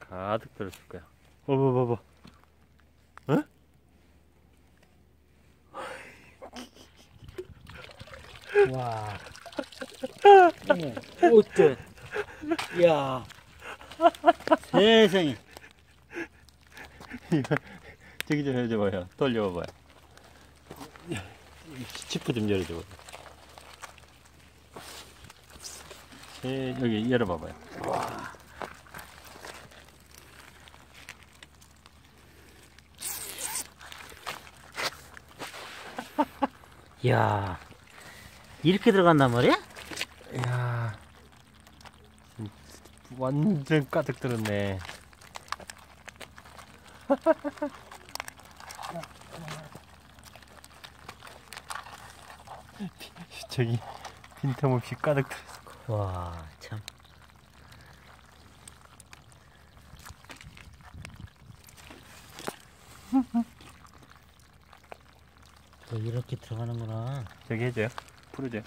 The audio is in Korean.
가득 들었을 거야. 봐봐. 어? 와. 어때? 야. 세상에. 이거 저기 좀 해줘봐요. 돌려봐봐요. 지프 좀 열어줘봐요. 여기 열어봐봐요. 와. 야. 이렇게 들어간단 말이야? 이야, 완전 가득 들었네. 저기 빈틈없이 가득 들었어. 와, 참. 또 이렇게 들어가는구나. 저기 해줘요. 풀어줘요.